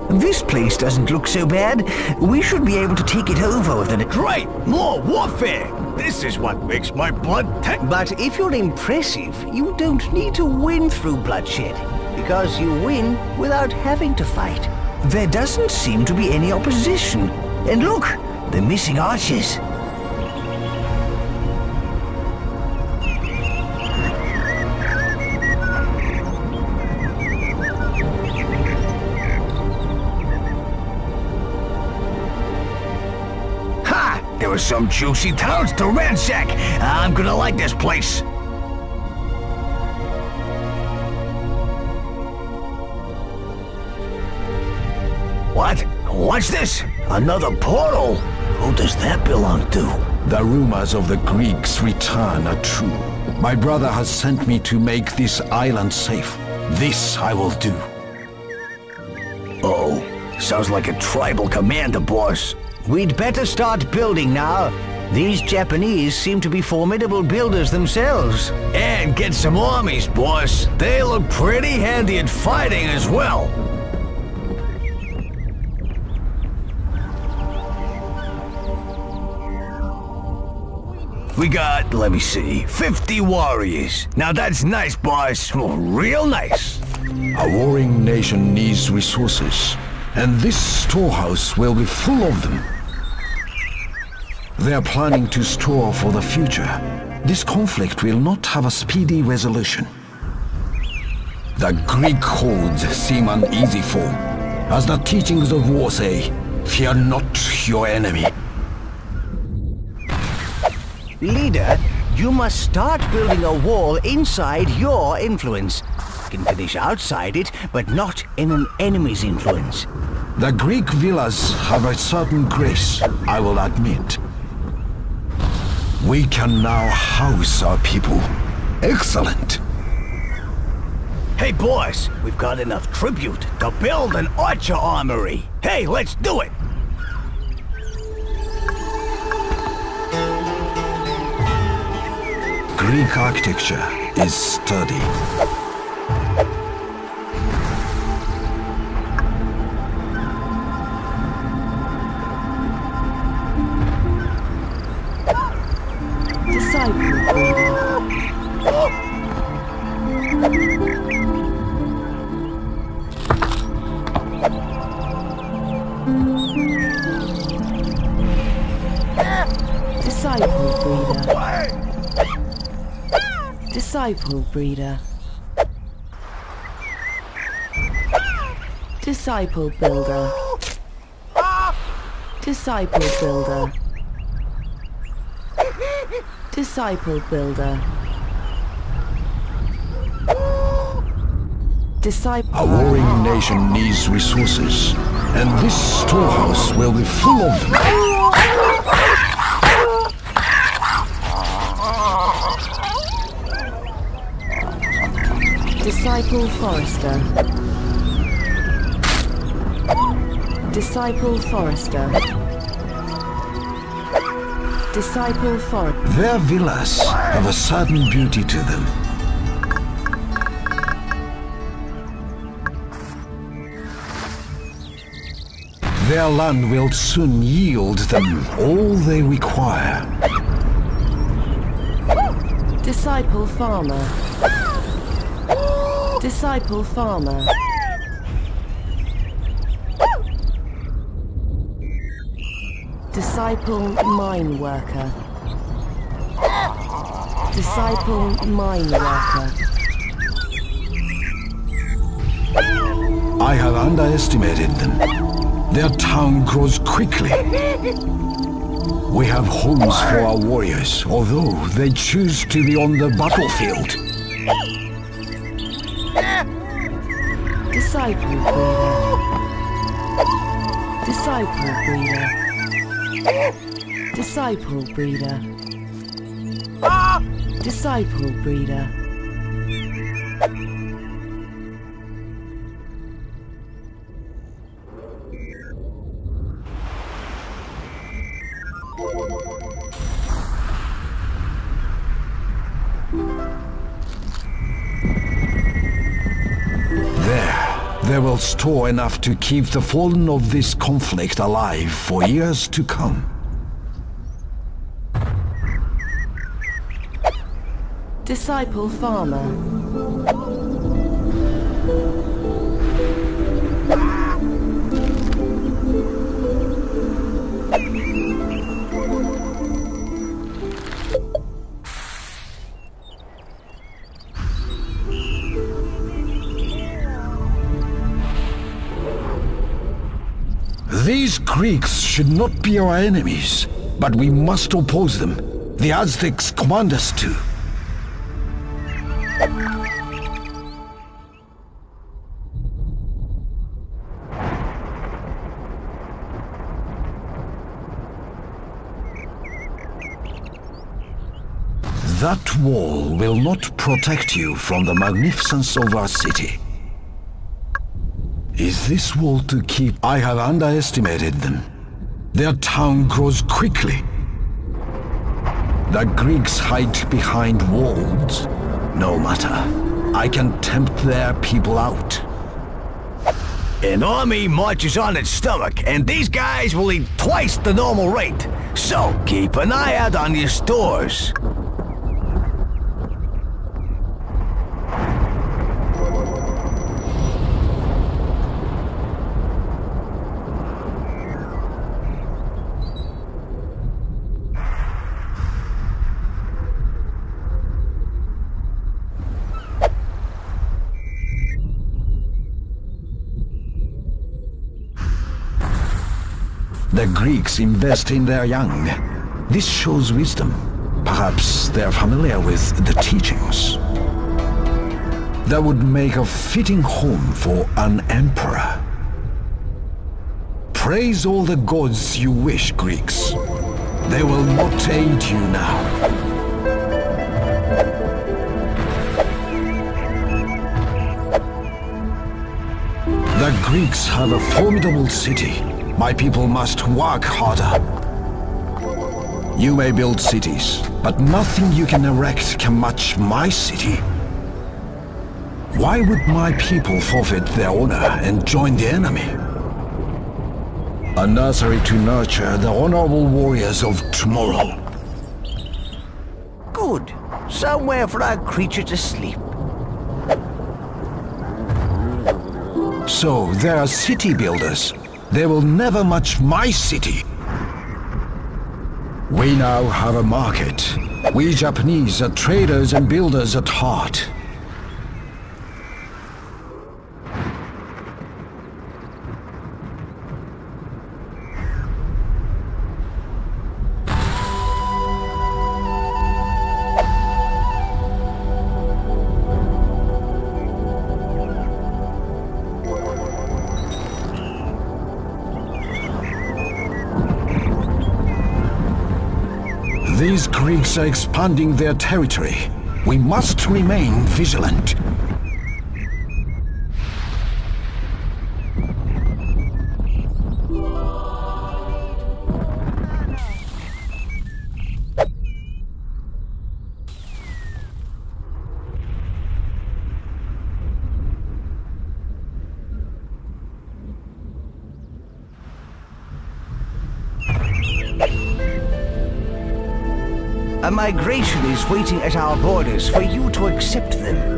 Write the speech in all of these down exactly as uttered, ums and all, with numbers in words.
This place doesn't look so bad. We should be able to take it over within a... Great! More warfare! This is what makes my blood tech. But if you're impressive, you don't need to win through bloodshed, because you win without having to fight. There doesn't seem to be any opposition. And look, the missing archers. There were some juicy towns to ransack. I'm gonna like this place. What? What's this? Another portal? Who does that belong to? The rumors of the Greeks' return are true. My brother has sent me to make this island safe. This I will do. Oh, sounds like a tribal commander, boss. We'd better start building now. These Japanese seem to be formidable builders themselves. And get some armies, boss. They look pretty handy at fighting as well. We got, let me see, fifty warriors. Now that's nice, boss. Real nice. A warring nation needs resources, and this storehouse will be full of them. They are planning to store for the future. This conflict will not have a speedy resolution. The Greek hordes seem an easy foe. As the teachings of war say, fear not your enemy. Leader, you must start building a wall inside your influence. You can finish outside it, but not in an enemy's influence. The Greek villas have a certain grace, I will admit. We can now house our people. Excellent! Hey boss, we've got enough tribute to build an archer armory. Hey, let's do it! Greek architecture is sturdy. Disciple breeder. Disciple builder. Disciple builder. Disciple builder. Disciple. A warring nation needs resources, and this storehouse will be full of them. Disciple Forester. Disciple Forester. Disciple For... Their villas have a certain beauty to them. Their land will soon yield them all they require. Disciple Farmer. Disciple Farmer. Disciple Mine Worker. Disciple Mine Worker. I have underestimated them. Their town grows quickly. We have homes for our warriors, although they choose to be on the battlefield. Disciple breeder. Disciple breeder. Disciple breeder. Disciple breeder. They will store enough to keep the fallen of this conflict alive for years to come. Disciple farmer. These Greeks should not be our enemies, but we must oppose them. The Aztecs command us to. That wall will not protect you from the magnificence of our city. Is this wall to keep? I have underestimated them. Their town grows quickly. The Greeks hide behind walls. No matter. I can tempt their people out. An army marches on its stomach, and these guys will eat twice the normal rate. So keep an eye out on your stores. The Greeks invest in their young. This shows wisdom. Perhaps they're familiar with the teachings. That would make a fitting home for an emperor. Praise all the gods you wish, Greeks. They will not aid you now. The Greeks have a formidable city. My people must work harder. You may build cities, but nothing you can erect can match my city. Why would my people forfeit their honor and join the enemy? A nursery to nurture the honorable warriors of tomorrow. Good. Somewhere for our creature to sleep. So, there are city builders. They will never match my city. We now have a market. We Japanese are traders and builders at heart. These Greeks are expanding their territory. We must remain vigilant. A migration is waiting at our borders for you to accept them.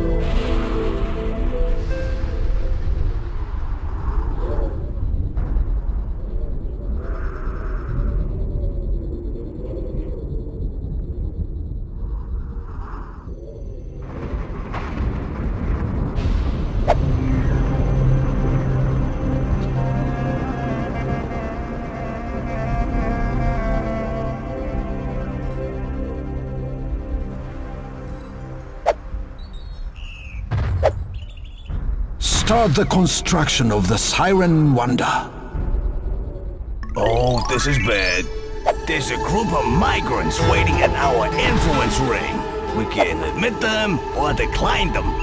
Start the construction of the Siren Wonder. Oh, this is bad. There's a group of migrants waiting at our influence ring. We can admit them or decline them.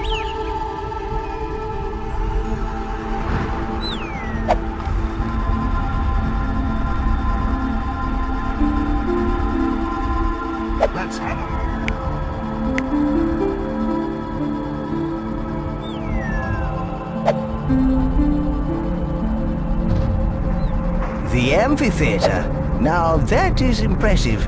Let's have it. Thank you. The amphitheater. Now that is impressive.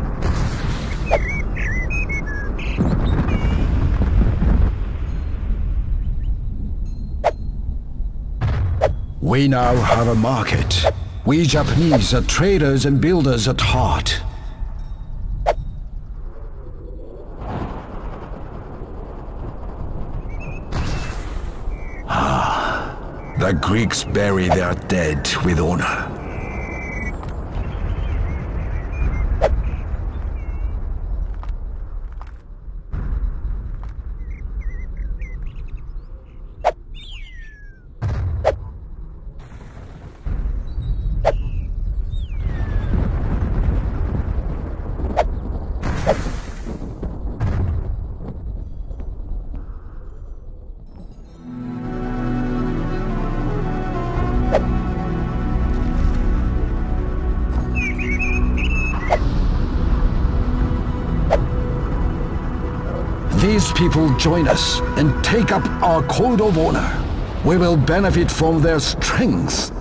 We now have a market. We Japanese are traders and builders at heart. Ah, the Greeks bury their dead with honor. These people join us and take up our code of honor. We will benefit from their strength.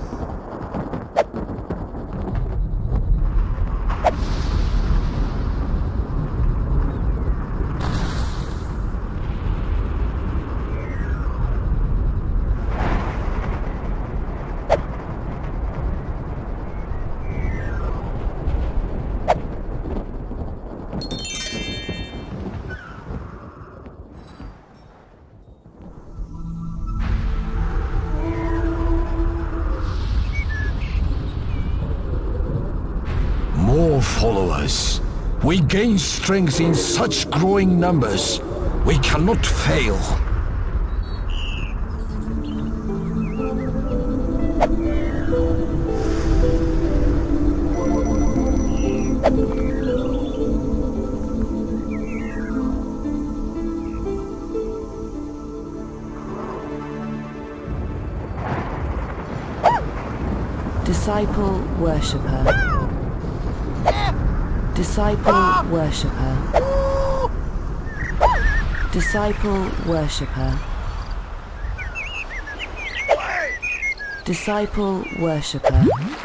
More followers. We gain strength in such growing numbers. We cannot fail. Disciple worshipper. Disciple worshipper. Disciple worshipper. Disciple worshipper.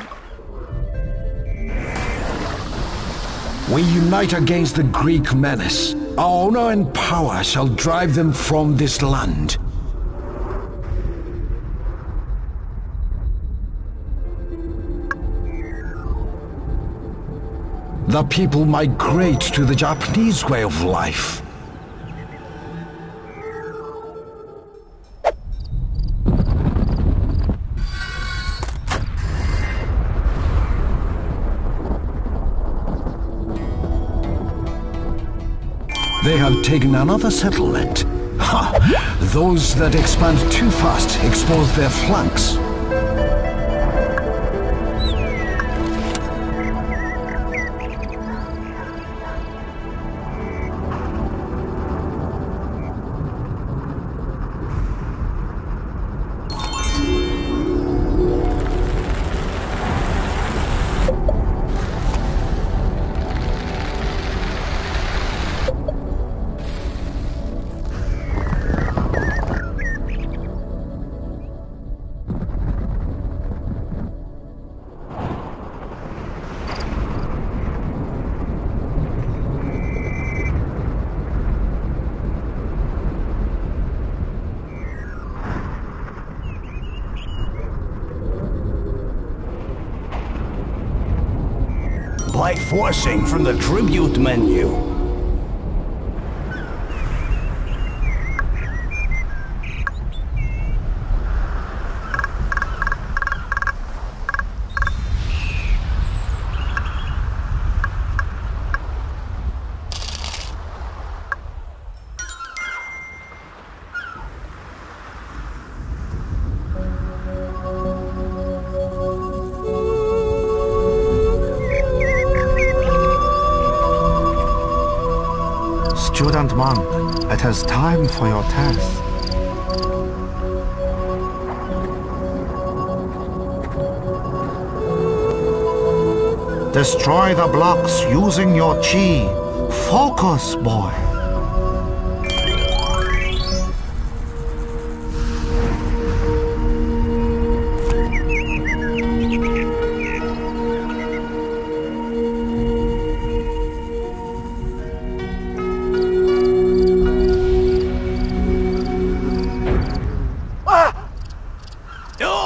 We unite against the Greek menace. Our honor and power shall drive them from this land. The people migrate to the Japanese way of life. They have taken another settlement. Ha! Those that expand too fast expose their flanks. By forcing from the tribute menu. Student monk, it is time for your test. Destroy the blocks using your chi. Focus, boy.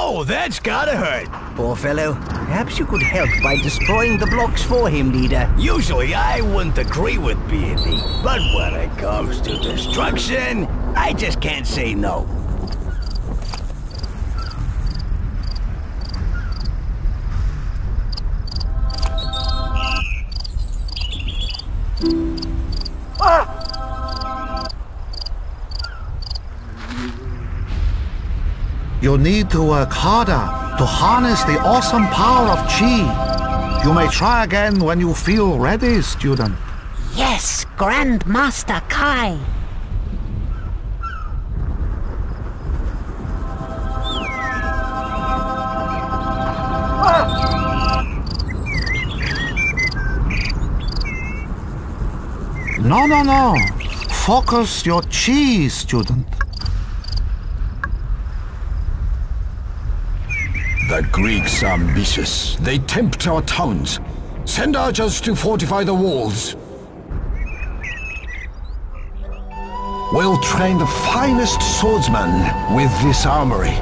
Oh, that's gotta hurt. Poor fellow. Perhaps you could help by destroying the blocks for him, leader. Usually I wouldn't agree with piety, but when it comes to destruction, I just can't say no. You need to work harder to harness the awesome power of Qi. You may try again when you feel ready, student. Yes, Grandmaster Kai. No, no, no. Focus your Qi, student. The Greeks are ambitious. They tempt our towns. Send archers to fortify the walls. We'll train the finest swordsmen with this armory.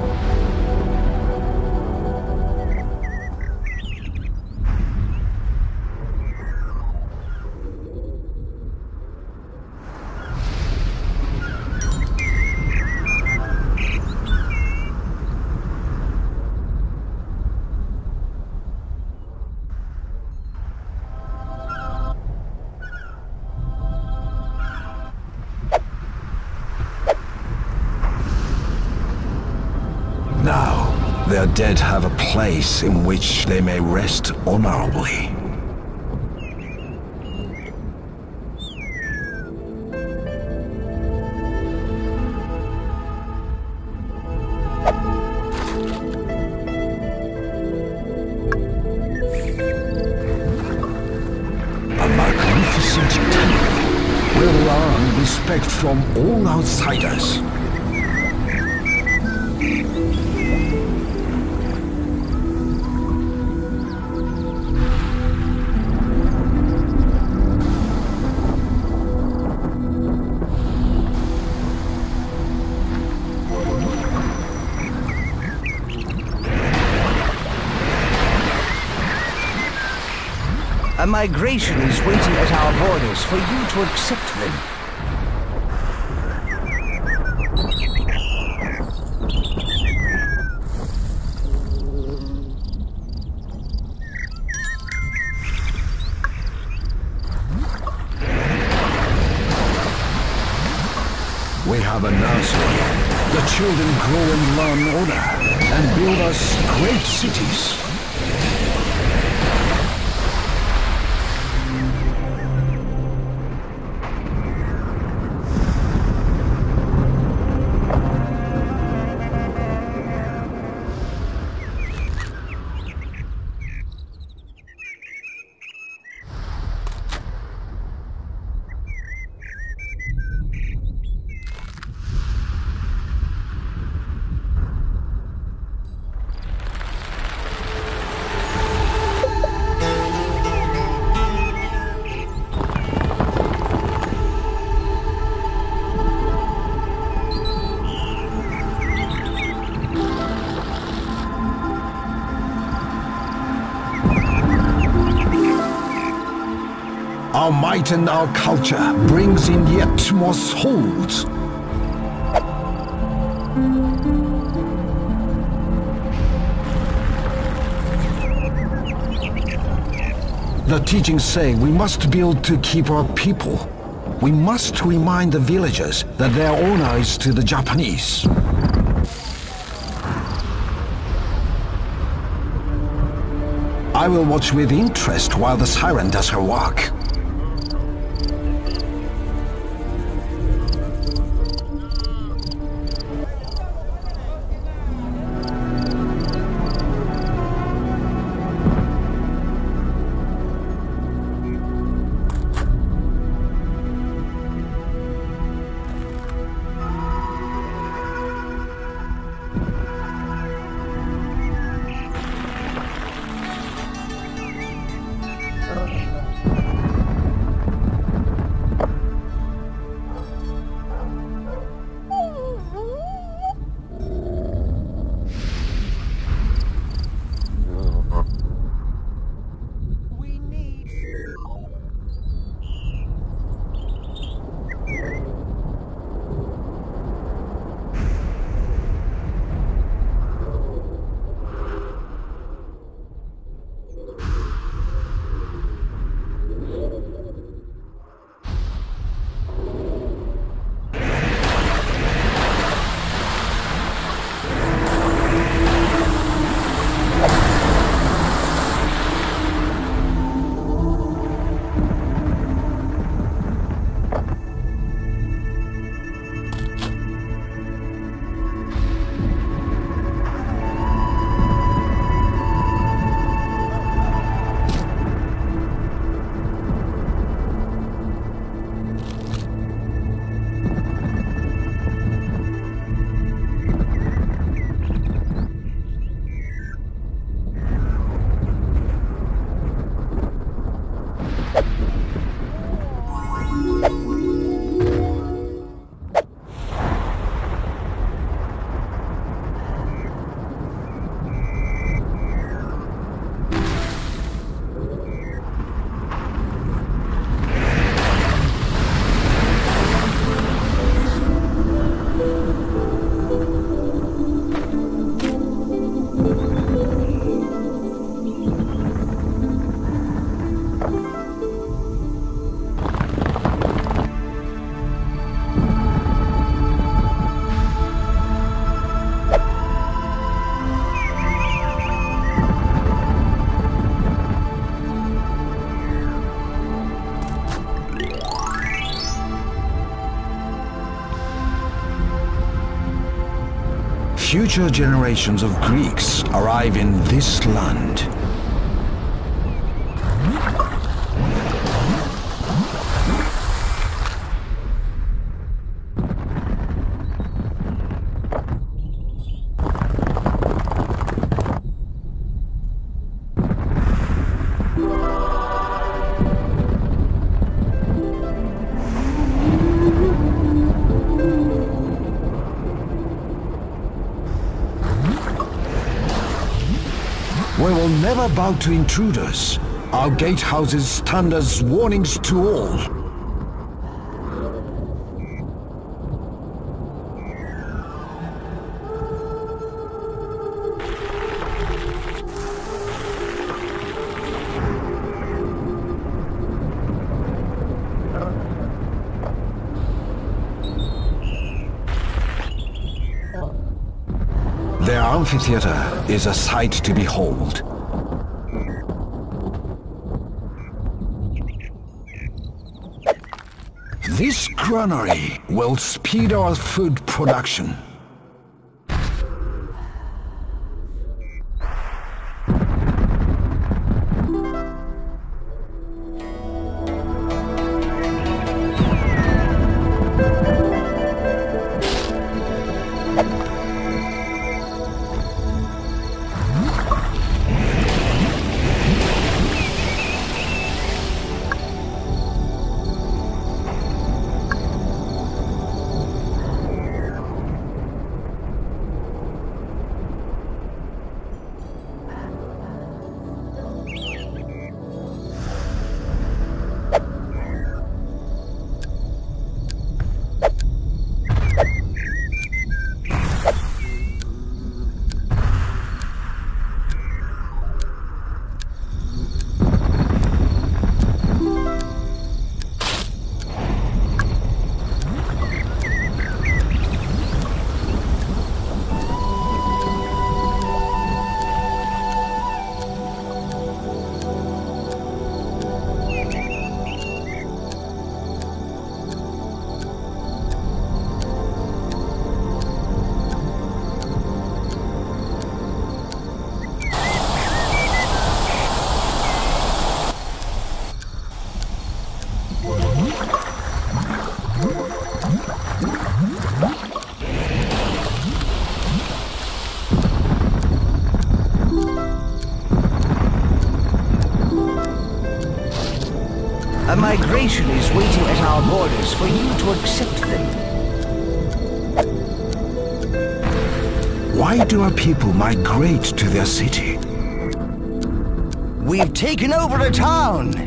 Now, their dead have a place in which they may rest honorably. A magnificent temple will earn respect from all outsiders. A migration is waiting at our borders for you to accept them. We have a nursery. The children grow and learn honor and build us great cities. Our might and our culture brings in yet more souls. The teachings say we must build to keep our people. We must remind the villagers that their honor is to the Japanese. I will watch with interest while the siren does her work. future generations of Greeks arrive in this land, we will never bow to intruders. Our gatehouses stand as warnings to all. Their amphitheater is a sight to behold. This granary will speed our food production. A migration is waiting at our borders for you to accept them. Why do our people migrate to their city? We've taken over the town!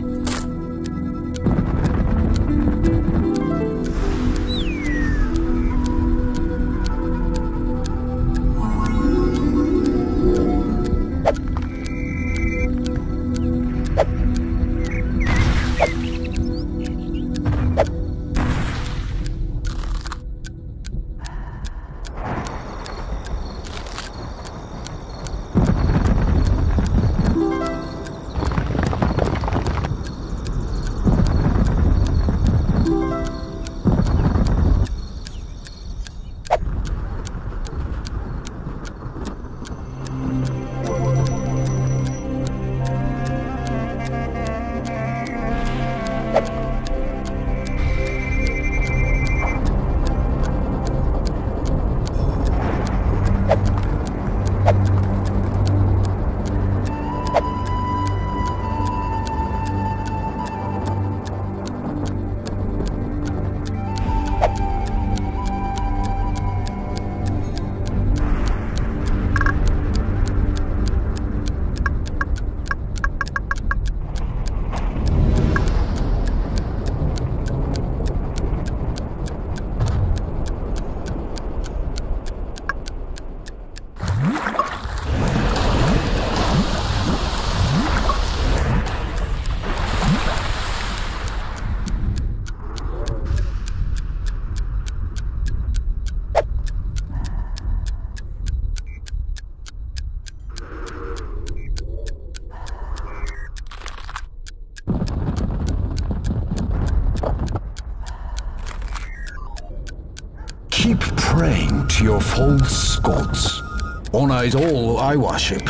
praying to your false gods. Honor is all I worship.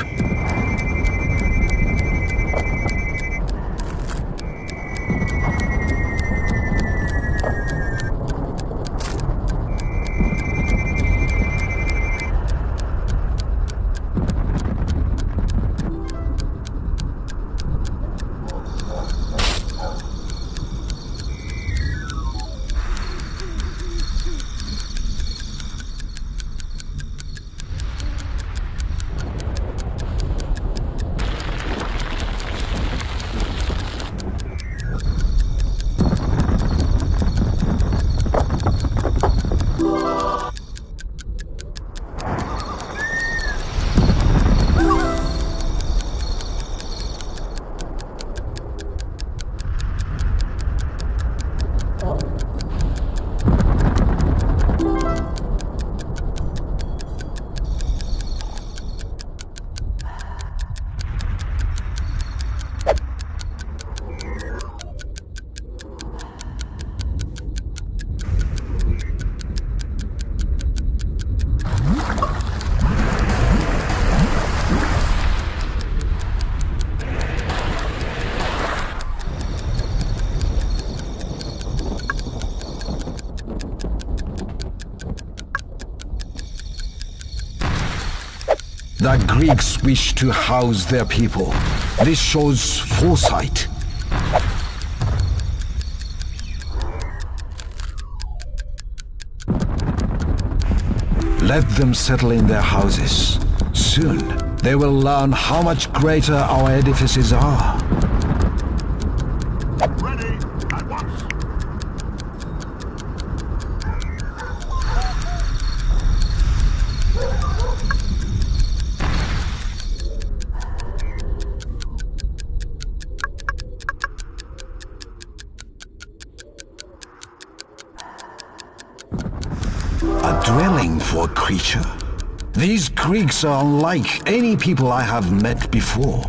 The Greeks wish to house their people. This shows foresight. Let them settle in their houses. Soon, they will learn how much greater our edifices are. Ready at once. A dwelling for a creature. These Greeks are unlike any people I have met before.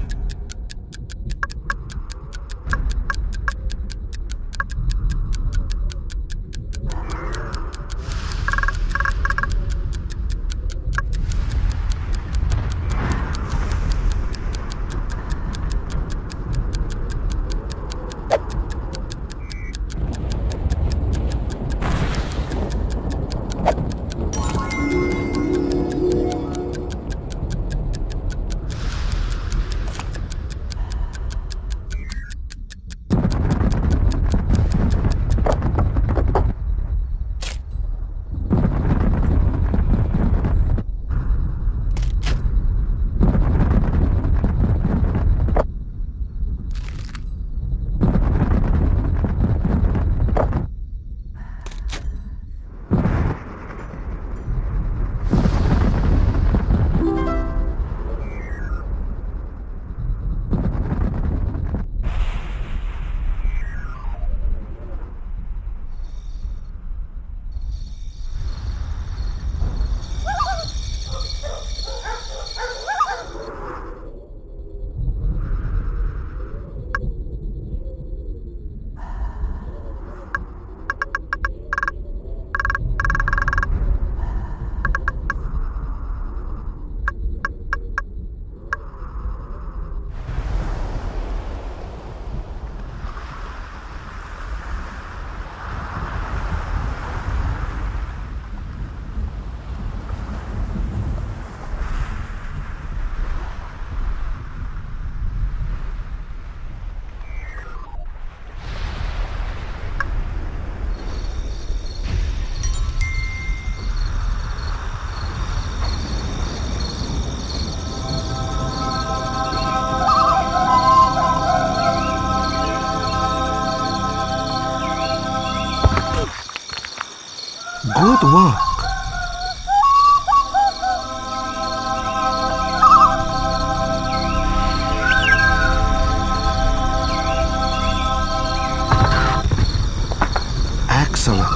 Good work. Excellent.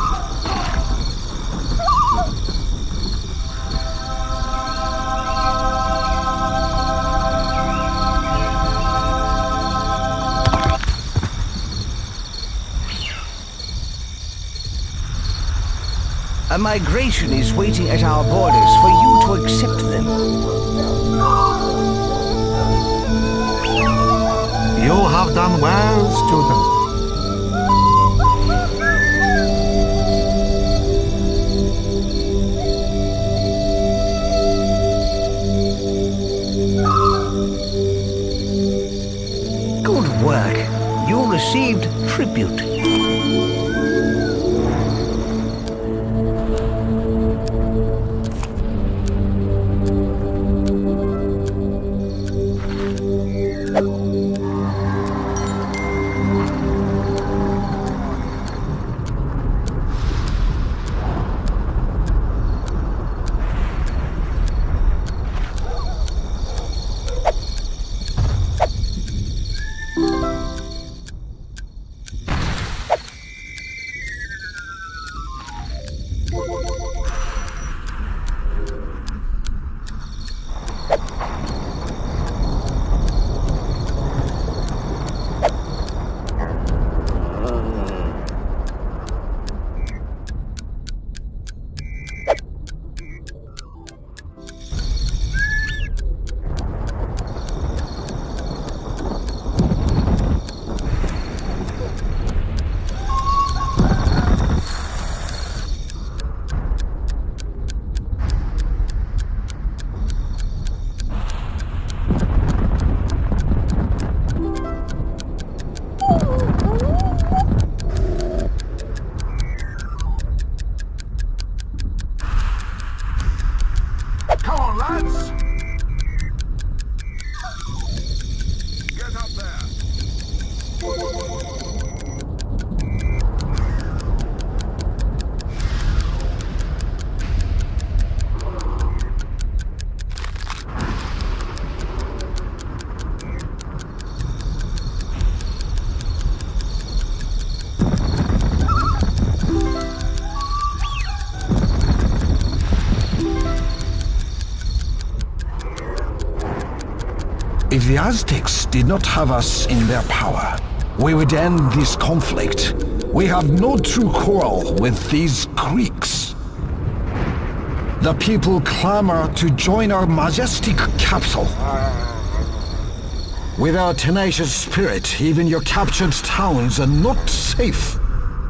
A migration is waiting at our borders for you to accept them. You have done well, student. Good work. You received tribute. If the Aztecs did not have us in their power, we would end this conflict. We have no true quarrel with these Greeks. The people clamor to join our majestic capital. With our tenacious spirit, even your captured towns are not safe.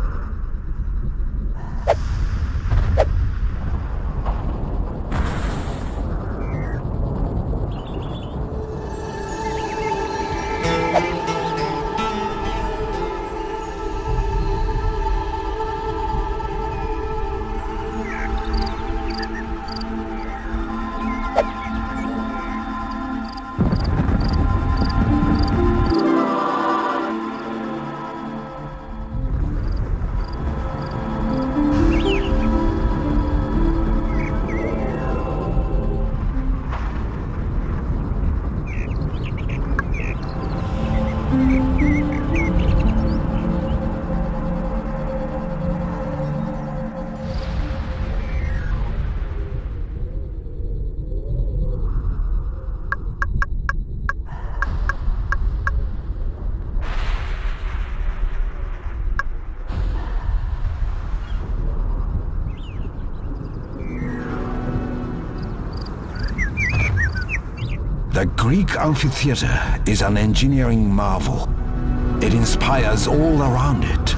The Greek amphitheater is an engineering marvel. It inspires all around it.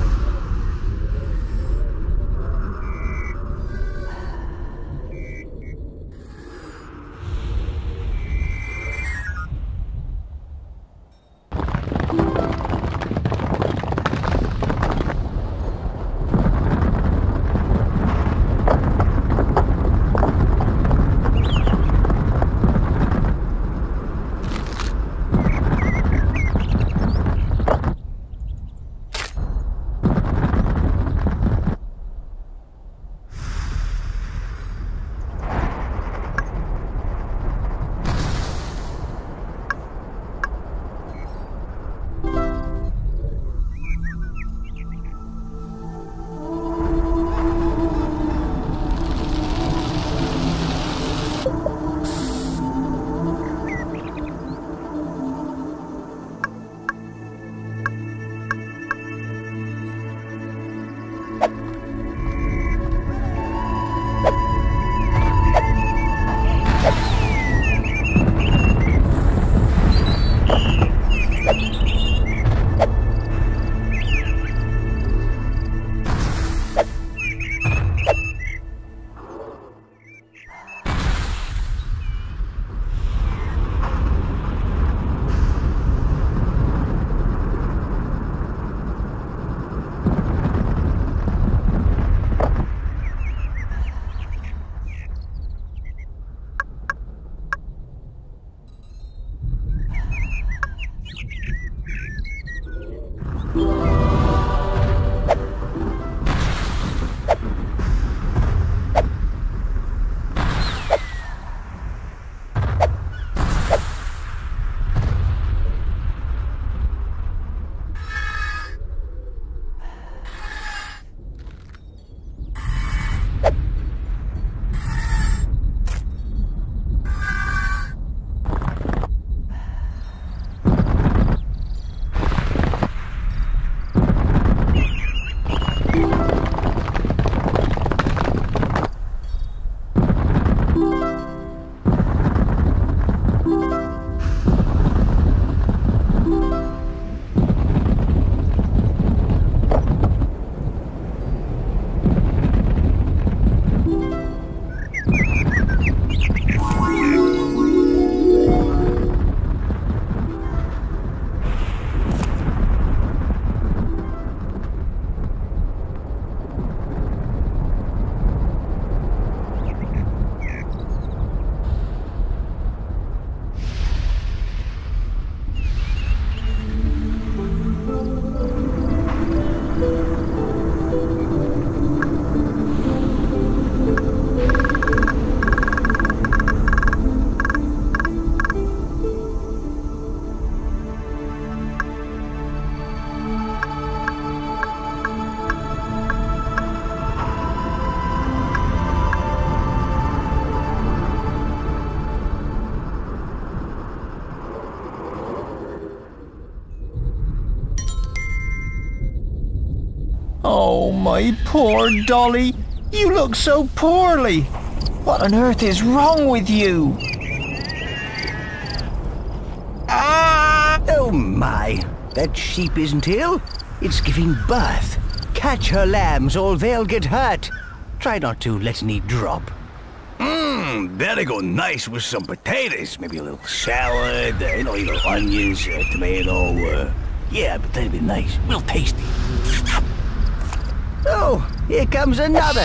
Oh, my poor Dolly. You look so poorly. What on earth is wrong with you? Ah! Oh my, that sheep isn't ill. It's giving birth. Catch her lambs or they'll get hurt. Try not to let any drop. Mmm, that'll go nice with some potatoes. Maybe a little salad, uh, you know, little onions, uh, tomato. Uh, yeah, but that'd be nice. Real tasty. Oh, here comes another.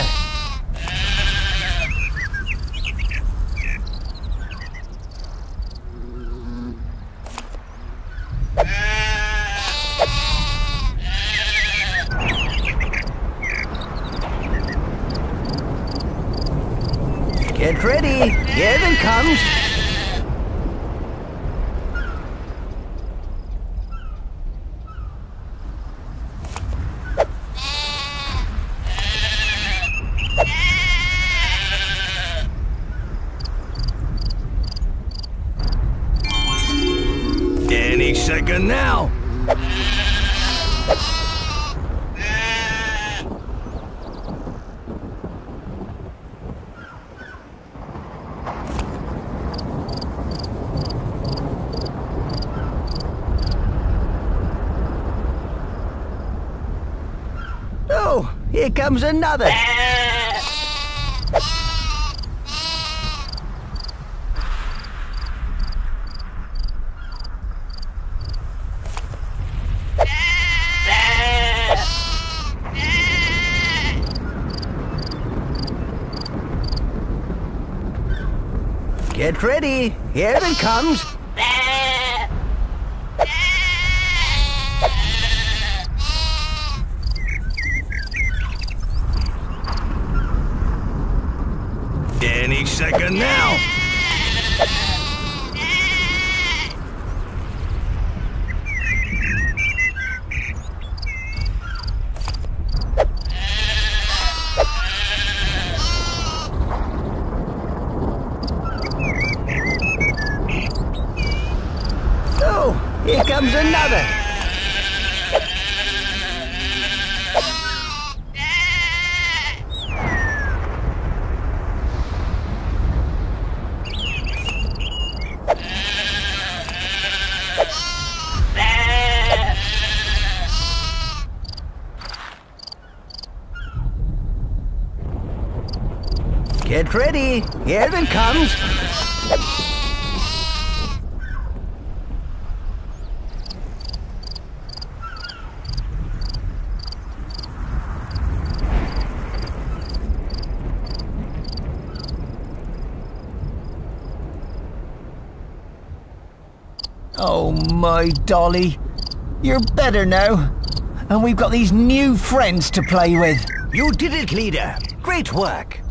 Get ready. Here it comes. Any second now. Oh, here comes another. Get ready. Here it comes. Any second now. Oh, here comes another. Get ready. Here it comes. Oh, my Dolly. You're better now. and we've got these new friends to play with. You did it, leader. Great work.